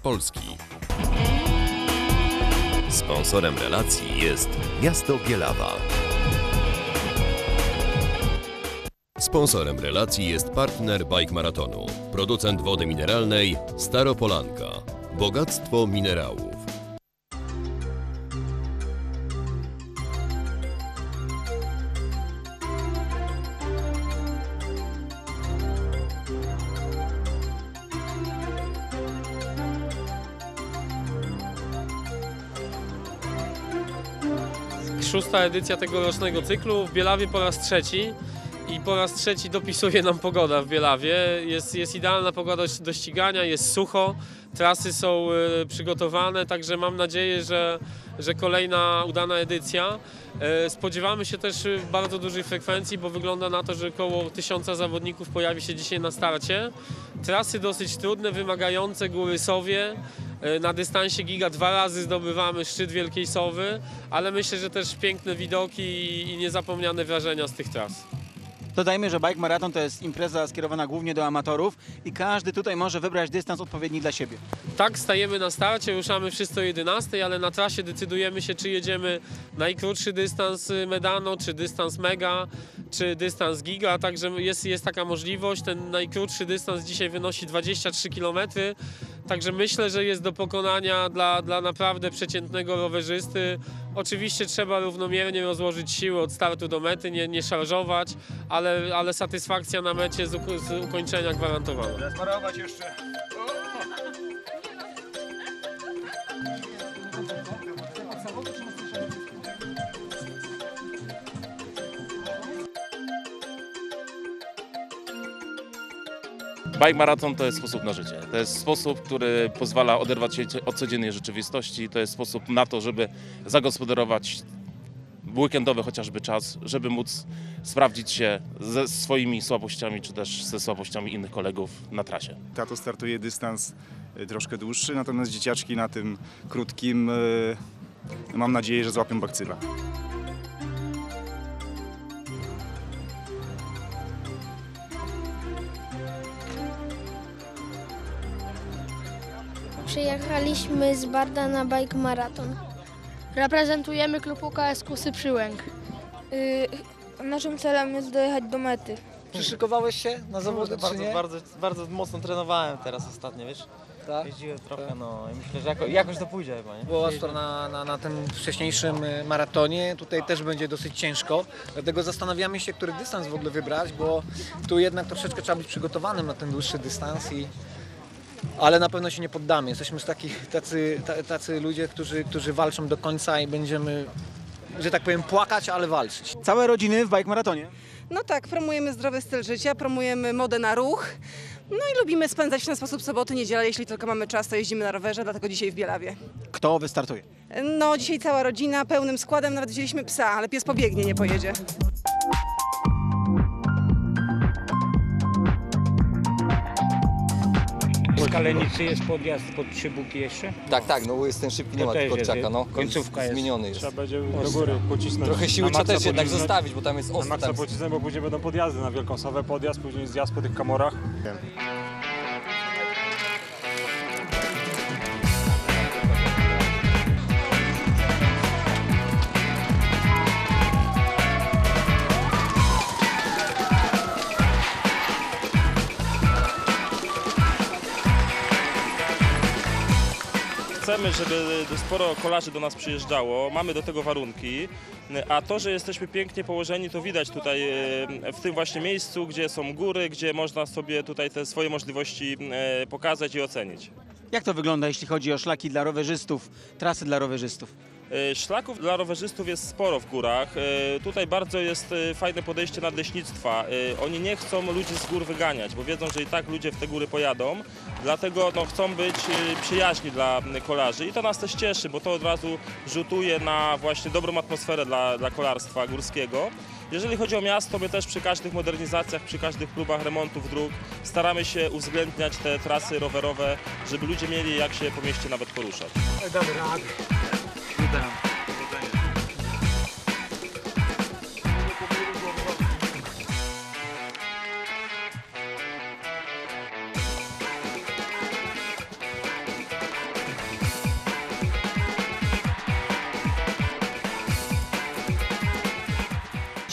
Polski. Sponsorem relacji jest Miasto Bielawa. Sponsorem relacji jest partner Bike Maratonu, producent wody mineralnej Staropolanka. Bogactwo minerałów. Szósta edycja tegorocznego cyklu w Bielawie po raz trzeci i po raz trzeci dopisuje nam pogoda w Bielawie. Jest idealna pogoda do ścigania, jest sucho, trasy są przygotowane, także mam nadzieję, że kolejna udana edycja. Spodziewamy się też bardzo dużej frekwencji, bo wygląda na to, że około 1000 zawodników pojawi się dzisiaj na starcie. Trasy dosyć trudne, wymagające, góry Sowie. Na dystansie giga 2 razy zdobywamy szczyt Wielkiej Sowy, ale myślę, że też piękne widoki i niezapomniane wrażenia z tych tras. Dodajmy, że Bike Marathon to jest impreza skierowana głównie do amatorów i każdy tutaj może wybrać dystans odpowiedni dla siebie. Tak, stajemy na starcie, ruszamy wszyscy o 11, ale na trasie decydujemy się, czy jedziemy najkrótszy dystans Medano, czy dystans Mega, czy dystans Giga, także jest taka możliwość. Ten najkrótszy dystans dzisiaj wynosi 23 km, także myślę, że jest do pokonania dla naprawdę przeciętnego rowerzysty. Oczywiście trzeba równomiernie rozłożyć siły od startu do mety, nie szarżować, ale satysfakcja na mecie z ukończenia gwarantowana. Sparować jeszcze. Bike Marathon to jest sposób na życie. To jest sposób, który pozwala oderwać się od codziennej rzeczywistości. To jest sposób na to, żeby zagospodarować weekendowy chociażby czas, żeby móc sprawdzić się ze swoimi słabościami, czy też ze słabościami innych kolegów na trasie. Tato startuje dystans troszkę dłuższy, natomiast dzieciaczki na tym krótkim mam nadzieję, że złapią bakcyla. Przyjechaliśmy z Barda na Bike Marathon. Reprezentujemy klub UKS Kusy Przyłęk. Naszym celem jest dojechać do mety. Przyszykowałeś się na zawody, czy nie? Bardzo mocno trenowałem teraz ostatnio, wiesz? Tak? Jeździłem trochę, no i myślę, że jakoś to pójdzie chyba, nie? Było ostro na tym wcześniejszym maratonie, tutaj też będzie dosyć ciężko, dlatego zastanawiamy się, który dystans w ogóle wybrać, bo tu jednak troszeczkę trzeba być przygotowanym na ten dłuższy dystans, ale na pewno się nie poddamy. Jesteśmy tacy ludzie, którzy walczą do końca i będziemy, że tak powiem, płakać, ale walczyć. Całe rodziny w Bike Maratonie. No tak, promujemy zdrowy styl życia, promujemy modę na ruch. No i lubimy spędzać w ten sposób soboty, niedzielę. Jeśli tylko mamy czas, to jeździmy na rowerze, dlatego dzisiaj w Bielawie. Kto wystartuje? No dzisiaj cała rodzina, pełnym składem, nawet wzięliśmy psa, ale pies pobiegnie, nie pojedzie. W Kalenicy jest podjazd pod Przybuki jeszcze? Tak, no jest ten szybki, nie ma kurczaka, no. Końcówka jest. Zmieniony jest. Trzeba będzie do góry pocisnąć. Trochę siły trzeba też jednak zostawić, bo tam jest ostro. Na maksa pocisnąć, bo później będą podjazdy na Wielką Sowę, podjazd, później zjazd po tych kamorach. Chcemy, żeby sporo kolarzy do nas przyjeżdżało, mamy do tego warunki, a to, że jesteśmy pięknie położeni, to widać tutaj w tym właśnie miejscu, gdzie są góry, gdzie można sobie tutaj te swoje możliwości pokazać i ocenić. Jak to wygląda, jeśli chodzi o szlaki dla rowerzystów, trasy dla rowerzystów? Szlaków dla rowerzystów jest sporo w górach. Tutaj bardzo jest fajne podejście nadleśnictwa. Oni nie chcą ludzi z gór wyganiać, bo wiedzą, że i tak ludzie w te góry pojadą. Dlatego chcą być przyjaźni dla kolarzy i to nas też cieszy, bo to od razu rzutuje na właśnie dobrą atmosferę dla kolarstwa górskiego. Jeżeli chodzi o miasto, my też przy każdych modernizacjach, przy każdych próbach remontów dróg staramy się uwzględniać te trasy rowerowe, żeby ludzie mieli jak się po mieście nawet poruszać. Damy radę.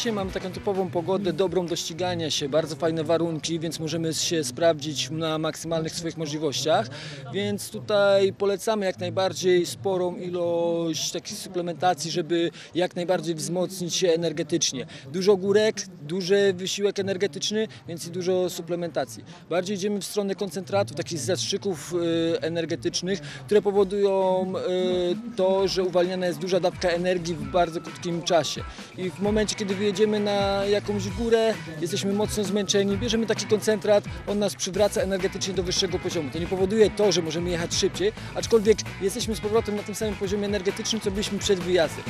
Dzisiaj mamy taką typową pogodę, dobrą do ścigania się, bardzo fajne warunki, więc możemy się sprawdzić na maksymalnych swoich możliwościach, więc tutaj polecamy jak najbardziej sporą ilość takich suplementacji, żeby jak najbardziej wzmocnić się energetycznie. Dużo górek, duży wysiłek energetyczny, więc i dużo suplementacji. Bardziej idziemy w stronę koncentratów, takich zastrzyków energetycznych, które powodują to, że uwalniana jest duża dawka energii w bardzo krótkim czasie. I w momencie, kiedy wyjedziemy na jakąś górę, jesteśmy mocno zmęczeni, bierzemy taki koncentrat, on nas przywraca energetycznie do wyższego poziomu. To nie powoduje to, że możemy jechać szybciej, aczkolwiek jesteśmy z powrotem na tym samym poziomie energetycznym, co byliśmy przed wyjazdem.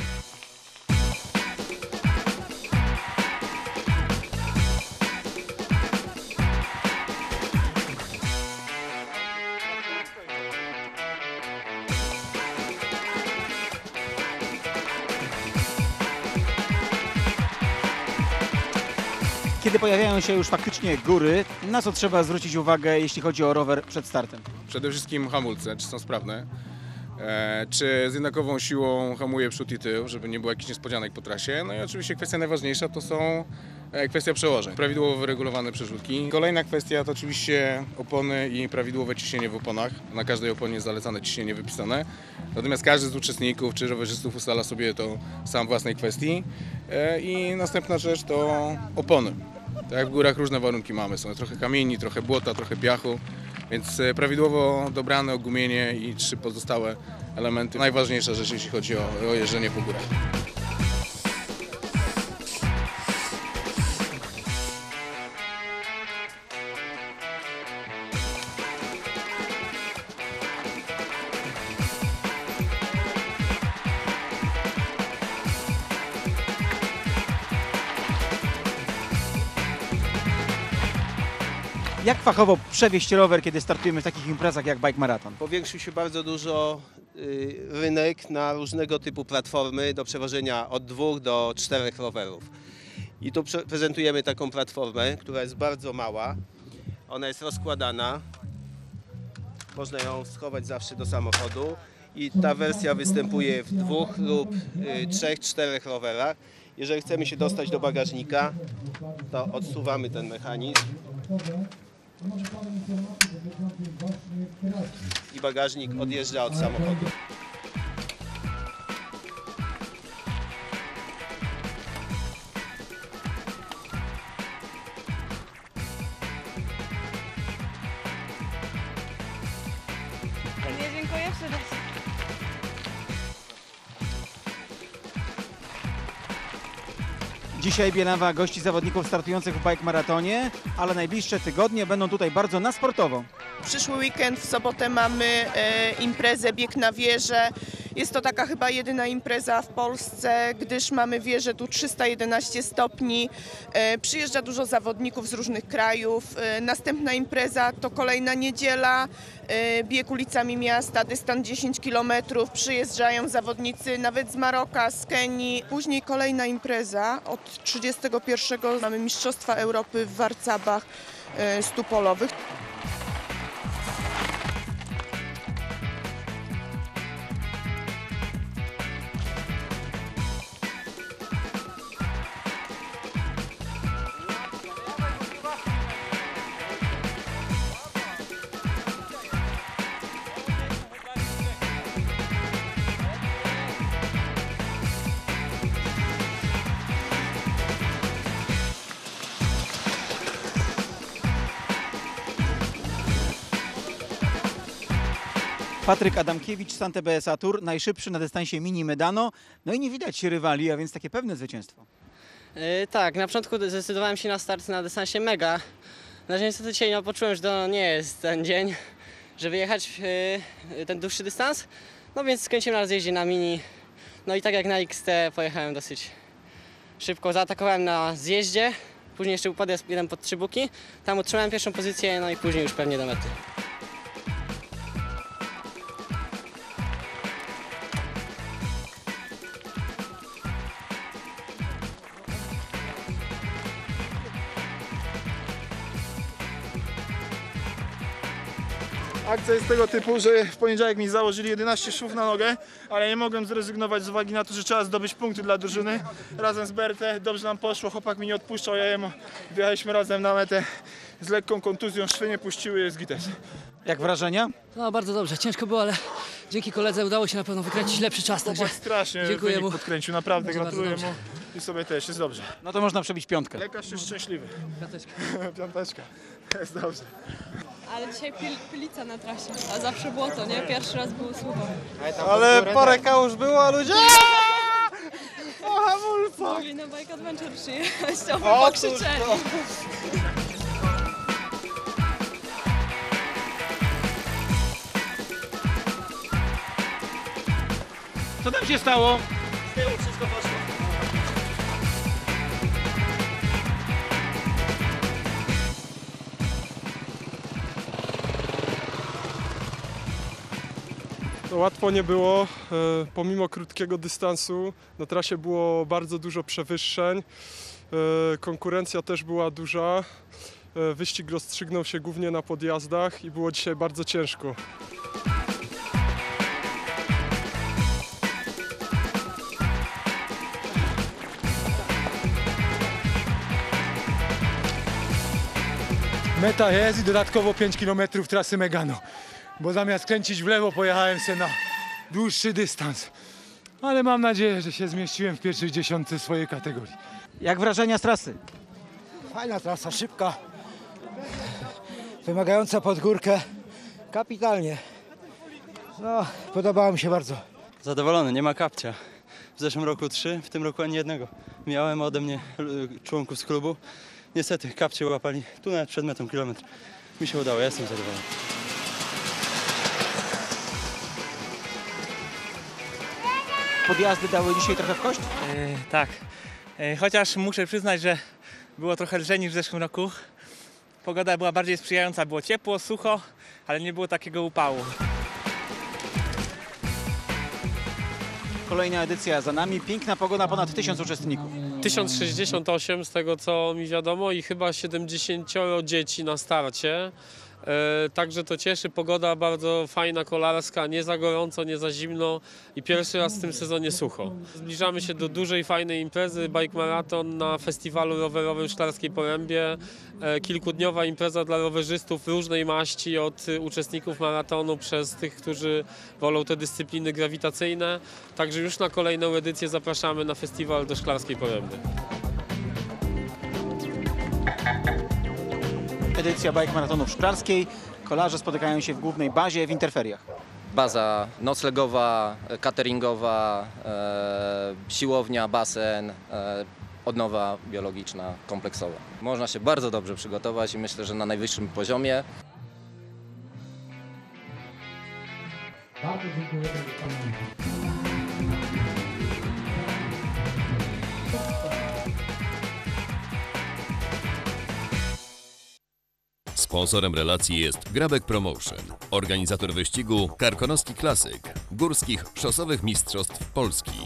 Kiedy pojawiają się już faktycznie góry, na co trzeba zwrócić uwagę, jeśli chodzi o rower przed startem? Przede wszystkim hamulce, czy są sprawne, czy z jednakową siłą hamuje przód i tył, żeby nie było jakichś niespodzianek po trasie. No i oczywiście kwestia najważniejsza to są kwestia przełożeń, prawidłowo wyregulowane przerzutki. Kolejna kwestia to oczywiście opony i prawidłowe ciśnienie w oponach. Na każdej oponie jest zalecane ciśnienie wypisane. Natomiast każdy z uczestników czy rowerzystów ustala sobie to sam w własnej kwestii. I następna rzecz to opony. Tak jak w górach różne warunki mamy, są trochę kamieni, trochę błota, trochę piachu, więc prawidłowo dobrane ogumienie i 3 pozostałe elementy. Najważniejsza rzecz, jeśli chodzi o jeżdżenie po górach. Jak fachowo przewieźć rower, kiedy startujemy w takich imprezach jak Bike Marathon? Powiększył się bardzo dużo rynek na różnego typu platformy do przewożenia od 2 do 4 rowerów. I tu prezentujemy taką platformę, która jest bardzo mała. Ona jest rozkładana. Można ją schować zawsze do samochodu. I ta wersja występuje w 2 lub 3, 4 rowerach. Jeżeli chcemy się dostać do bagażnika, to odsuwamy ten mechanizm. I bagażnik odjeżdża od samochodu. Dziękuję serdecznie. Dzisiaj Bielawa gości zawodników startujących w Bike Maratonie, ale najbliższe tygodnie będą tutaj bardzo na sportowo. Przyszły weekend, w sobotę mamy imprezę Bieg na wieżę. Jest to taka chyba jedyna impreza w Polsce, gdyż mamy wieżę tu 311 stopni. Przyjeżdża dużo zawodników z różnych krajów. Następna impreza to kolejna niedziela, bieg ulicami miasta, dystans 10 km. Przyjeżdżają zawodnicy nawet z Maroka, z Kenii. Później kolejna impreza od 31 mamy Mistrzostwa Europy w Warcabach 100-polowych. Patryk Adamkiewicz, Sante BSA Tour, najszybszy na dystansie mini Medano. No i nie widać rywali, a więc takie pewne zwycięstwo. Tak, na początku zdecydowałem się na start na dystansie mega. Niestety dzisiaj poczułem, że to nie jest ten dzień, żeby jechać ten dłuższy dystans. No więc skręciłem na zjeździe na mini. No i tak jak na XT pojechałem dosyć szybko. Zaatakowałem na zjeździe, później jeszcze był podjazd jeden pod Trzybuki. Tam utrzymałem pierwszą pozycję, no i później już pewnie do mety. Akcja jest tego typu, że w poniedziałek mi założyli 11 szwów na nogę, ale nie mogłem zrezygnować z uwagi na to, że trzeba zdobyć punkty dla drużyny. Razem z Bertę dobrze nam poszło, chłopak mi nie odpuszczał, ja jemu wjechaliśmy razem na metę z lekką kontuzją, szwy nie puściły, jest gites. Jak wrażenia? No bardzo dobrze, ciężko było, ale dzięki koledze udało się na pewno wykręcić lepszy czas, także strasznie dziękuję wynik mu. podkręcił, naprawdę Bardzo gratuluję dobrze. mu i sobie też, jest dobrze. No to można przebić 5. Lekarz jest szczęśliwy. Piąteczka. Piąteczka, jest dobrze. Ale dzisiaj pylica na trasie, a zawsze błoto, nie? Pierwszy raz było sucho. Ale parę kałuż było, a ludzie... O, hamulca! Mogli na Bike Adventure przyjechać, to by pokrzyczeli. Co tam się stało? Z tyłu wszystko poszło. No, łatwo nie było, pomimo krótkiego dystansu. Na trasie było bardzo dużo przewyższeń, konkurencja też była duża. Wyścig rozstrzygnął się głównie na podjazdach i było dzisiaj bardzo ciężko. Meta jest i dodatkowo 5 km trasy Megano, bo zamiast kręcić w lewo pojechałem se na dłuższy dystans. Ale mam nadzieję, że się zmieściłem w pierwszej dziesiątce swojej kategorii. Jak wrażenia z trasy? Fajna trasa, szybka, wymagająca pod górkę, kapitalnie. No, podobało mi się bardzo. Zadowolony, nie ma kapcia. W zeszłym roku 3, w tym roku ani jednego. Miałem ode mnie członków z klubu. Niestety kapcie łapali tu nawet przed metą kilometr. Mi się udało, ja jestem zadowolony. Podjazdy dały dzisiaj trochę w kość? Tak, chociaż muszę przyznać, że było trochę lżej niż w zeszłym roku. Pogoda była bardziej sprzyjająca, było ciepło, sucho, ale nie było takiego upału. Kolejna edycja za nami, piękna pogoda, ponad 1000 uczestników. 1068 z tego co mi wiadomo i chyba 70 dzieci na starcie. Także to cieszy, pogoda bardzo fajna, kolarska, nie za gorąco, nie za zimno i pierwszy raz w tym sezonie sucho. Zbliżamy się do dużej, fajnej imprezy Bike Marathon na festiwalu rowerowym w Szklarskiej Porębie. Kilkudniowa impreza dla rowerzystów różnej maści, od uczestników maratonu przez tych, którzy wolą te dyscypliny grawitacyjne. Także już na kolejną edycję zapraszamy na festiwal do Szklarskiej Poręby. Edycja Bike Maratonu w Szklarskiej. Kolarze spotykają się w głównej bazie w Interferiach. Baza noclegowa, cateringowa, siłownia, basen, odnowa biologiczna, kompleksowa. Można się bardzo dobrze przygotować i myślę, że na najwyższym poziomie. Bardzo dziękuję. Sponsorem relacji jest Grabek Promotion, organizator wyścigu Karkonoski Klasyk, górskich szosowych mistrzostw Polski.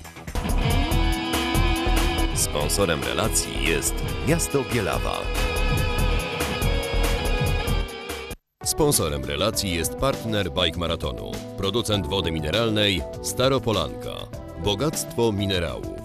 Sponsorem relacji jest Miasto Bielawa. Sponsorem relacji jest partner Bike Maratonu, producent wody mineralnej Staropolanka, bogactwo minerału.